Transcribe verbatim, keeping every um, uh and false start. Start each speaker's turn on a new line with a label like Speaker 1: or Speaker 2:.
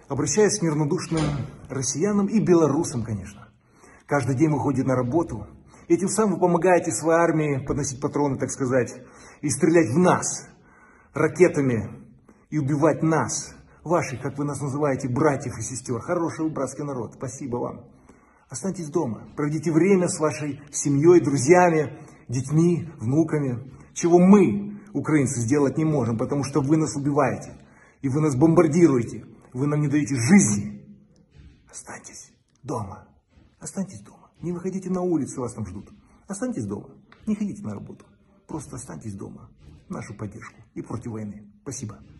Speaker 1: Обращаюсь к неравнодушным россиянам и белорусам, конечно. Каждый день выходит на работу. Этим самым вы помогаете своей армии подносить патроны, так сказать, и стрелять в нас ракетами и убивать нас, ваших, как вы нас называете, братьев и сестер. Хороший вы братский народ. Спасибо вам. Останьтесь дома. Проведите время с вашей семьей, друзьями, детьми, внуками. Чего мы, украинцы, сделать не можем, потому что вы нас убиваете. И вы нас бомбардируете. Вы нам не даете жизни. Останьтесь дома. Останьтесь дома. Не выходите на улицу, вас там ждут. Останьтесь дома. Не ходите на работу. Просто останьтесь дома. Нашу поддержку. И против войны. Спасибо.